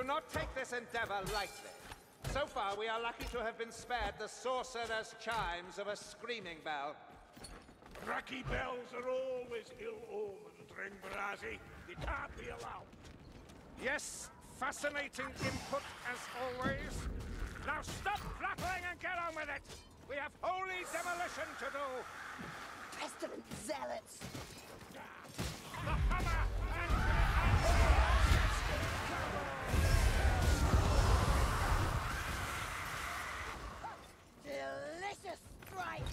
Do not take this endeavor lightly. So far, we are lucky to have been spared the sorcerer's chimes of a screaming bell. Cracky bells are always ill-omened, Ringbrazi. They can't be allowed. Yes, fascinating input as always. Now stop flapping and get on with it! We have holy demolition to do! Pestilent zealots! The hammer Delicious strike!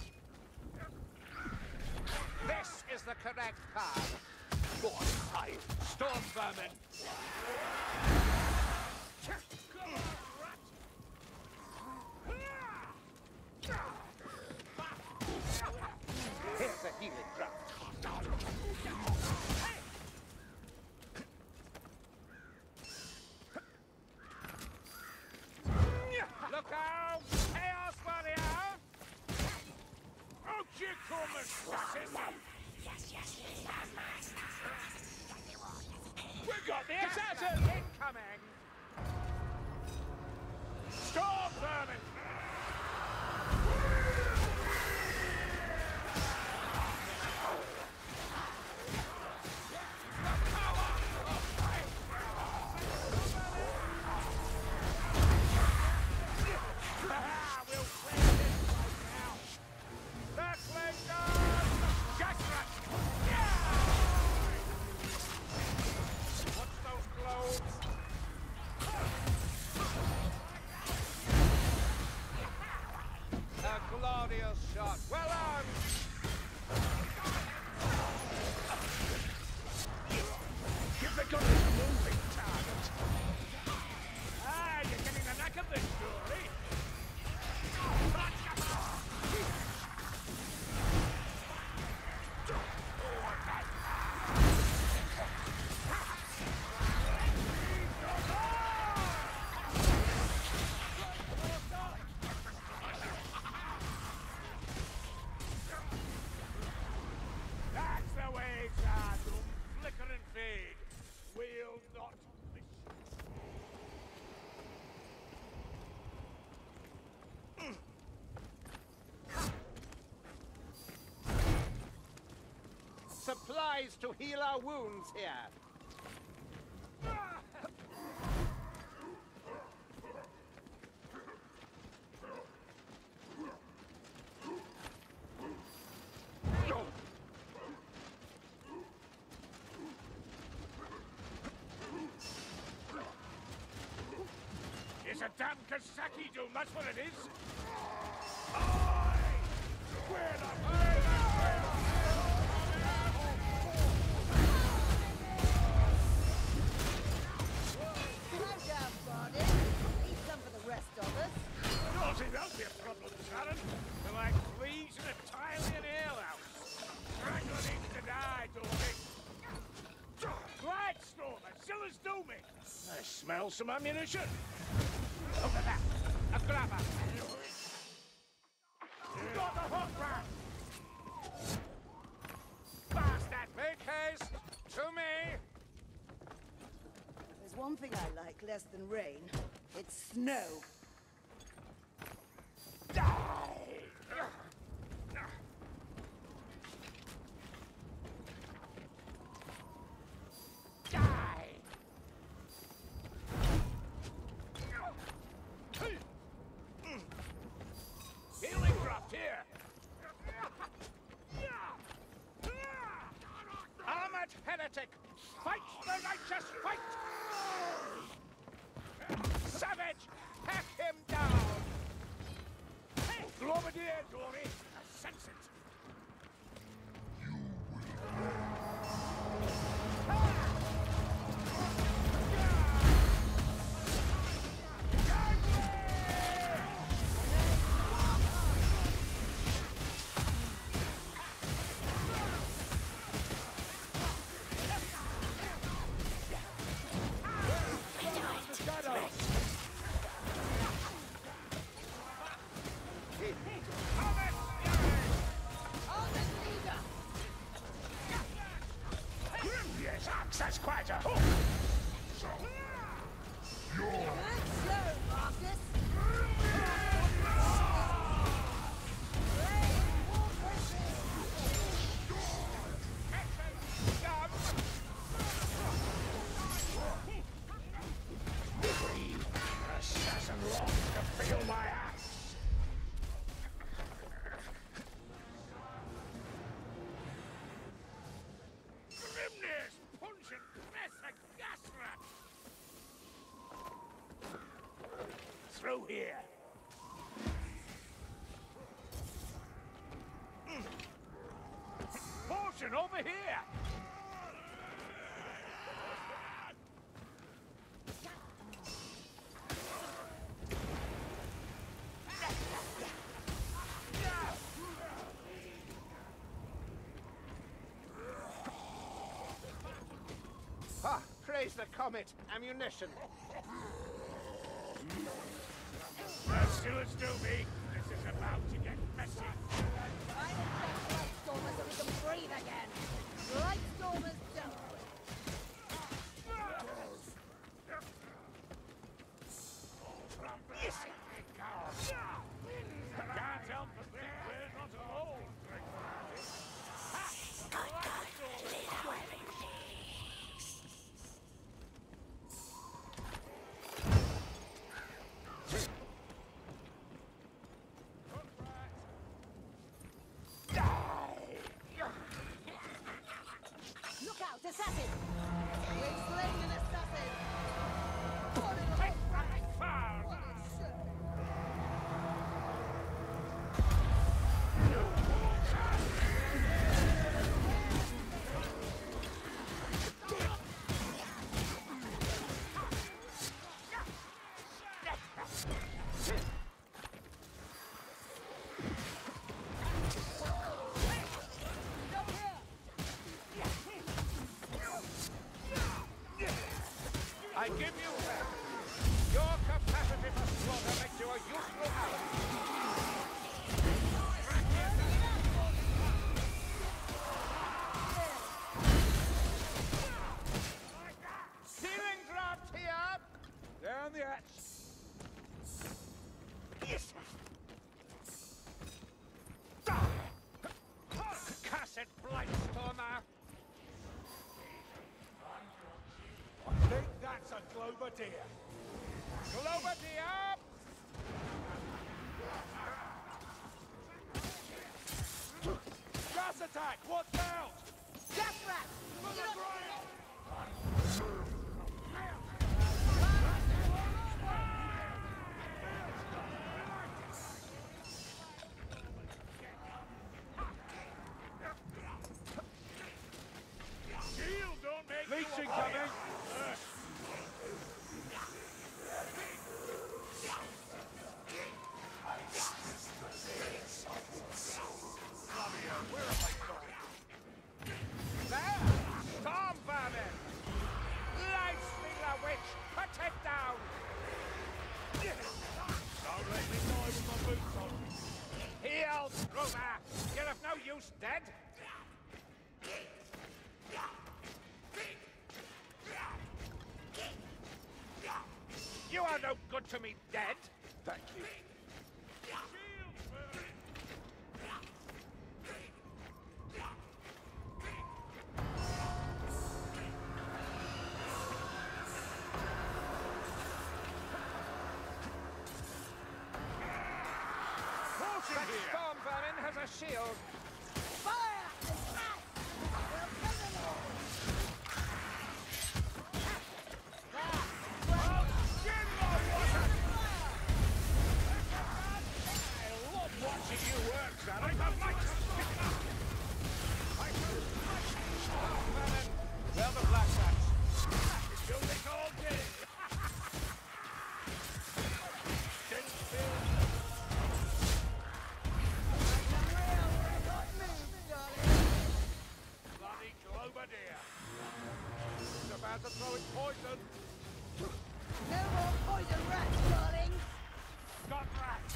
This is the correct path. Storm vermin! Here's a healing draught. Look out! Chaos warrior! Out you come, assassin! We got the assassin! Incoming! Storm vermin! A glorious shot. Well done! Give the gun a moving target! Ah, you're getting the knack of this, Dory! That's the way, Zardum. Flicker and fade. We'll not miss Supplies to heal our wounds here. It's a damn Kasaki doom, that's what it is! Aye! Where No doubt, Barney. Leave some for the rest of us. Don't think that'll be a problem, Sharon. We're like fleas in a Thailand alehouse. Strangler needs to die, Dory. Right, Stormer, Zilla's dooming. I smell some ammunition. Look at that! A grabber! Got the hot rat! Bastard! Make haste! To me! There's one thing I like less than rain. It's snow. Die! Die! Healing draft here! Armored heretic! Fight the righteous fight! Savage! Hack him down! Globadier, Dory! I sense it! through here. Portion over here. Ah, praise the comet. Ammunition. Still as do me. This is about to get messy. Find a Lightstormer so we can breathe again. Lightstormer's done. Yes. Can't help but think we're not alone. Look out, assassin! We've slain an assassin! What a Fire! what a shit! I give you that. Your capacity for slaughter makes you a useful ally. Healing draft here. Down the hatch. Yes. Cursed Blightstormer. I think that's a Globadier. Globadier. Gas attack! Watch out! Gas rat! Shield don't make Leech you a incoming. liar. There. Storm vermin. Lightstealer witch. Put it down. Don't let me die with my boots on. Heal, Roma. You're of no use dead. You are no good to me dead. Thank you. That storm vermin has a shield. Fire! Attack! We'll kill them all! I love watching you work, Sally. I might Well, the black rats. do this all day. Didn't feel bloody Globadier. He's about to throw its poison. No more poison rats, darling! Got rats.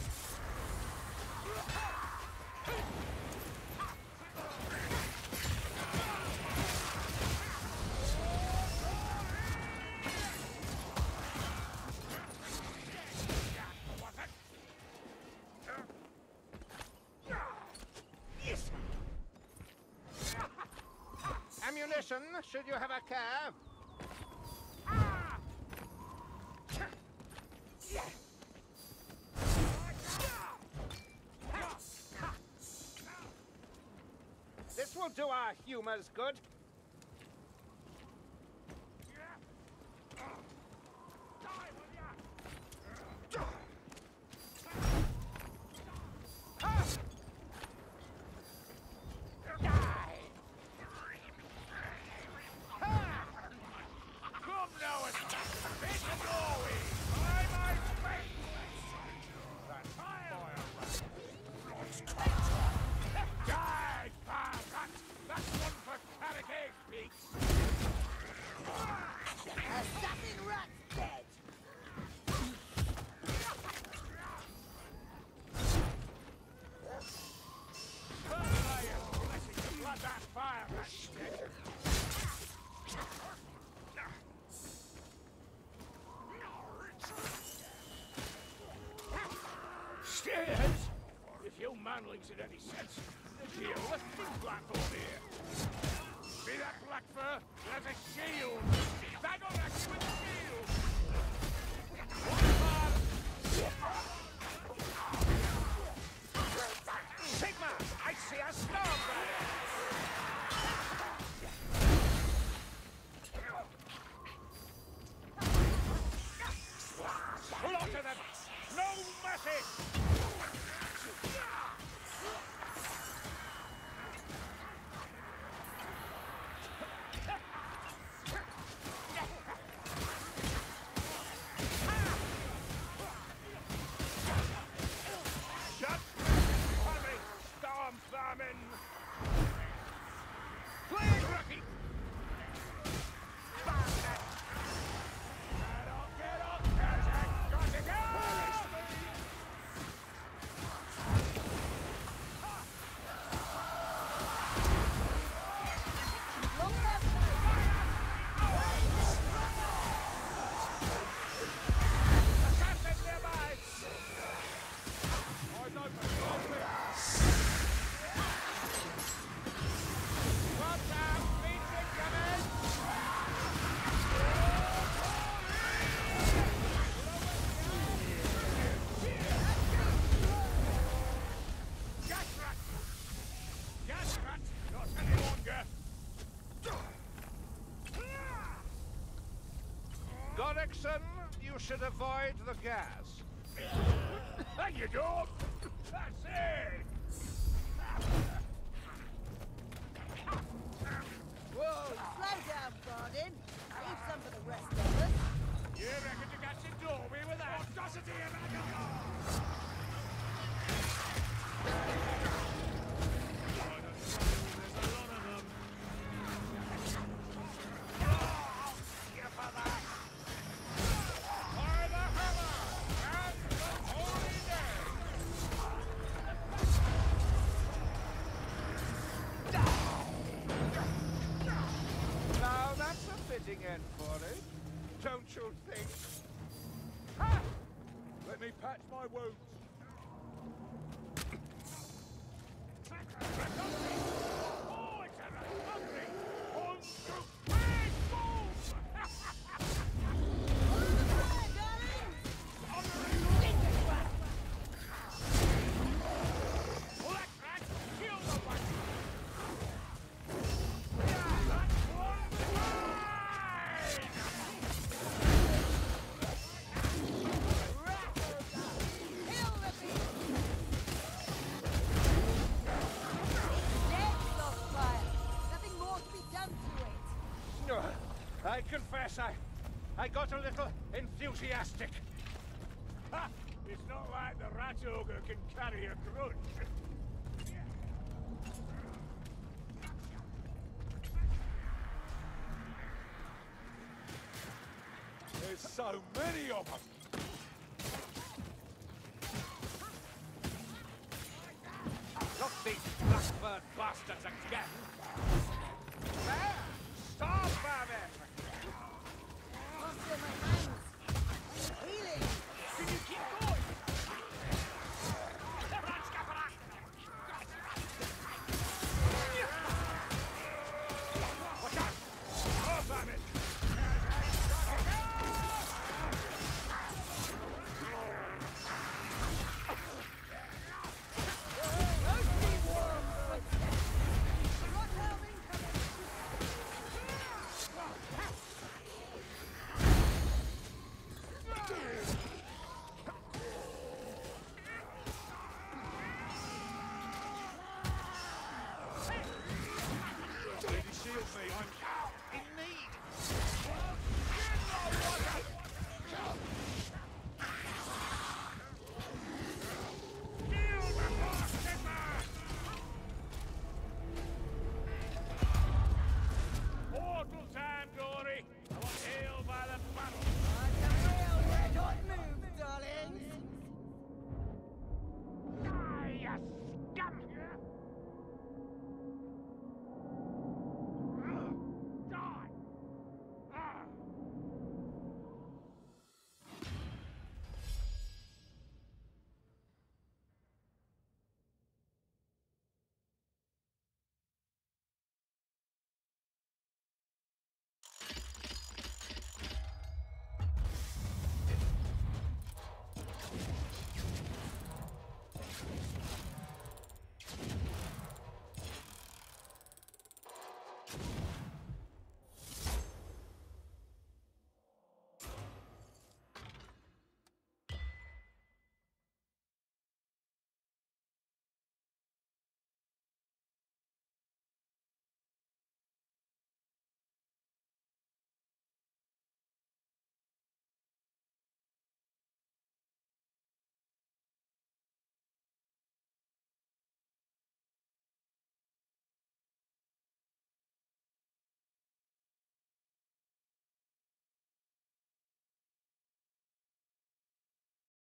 Ammunition, should you have a care. This will do our humors good. handling's in any sense. Look here, let's do Blackthorn here. See that black fur? There's a shield. Bag on that with the shield. Sigma, I see a storm running. Pull onto them. No mercy. Shut! Hurry! Storm vermin! Please, Rocky. Get up! Got to go! Long left. Assassins nearby. Eyes open! Open! Watch out. Fleet's incoming. Gas rat! Gas rat! Not any longer! Godrickson, you should avoid the gas. Thank you, dog! That's it! Whoa, slow down, Bardin. Leave some for the rest of us. You reckon you got your doorway with that? Audacity and alcohol! For the hammer and the holy name. Now that's a fitting end for it, don't you think? Ha! Let me patch my wounds. Oh, it's a recovery! On to big boom! On the fire, darling! Black rat, kill the one! That's one mine! Kill the beast! Dead on fire. Nothing more to be done to it. I confess I got a little enthusiastic. Ha! It's not like the rat ogre can carry a grudge. There's so many of them. Not these blackbird bastards again. There! Stop, Babbitt!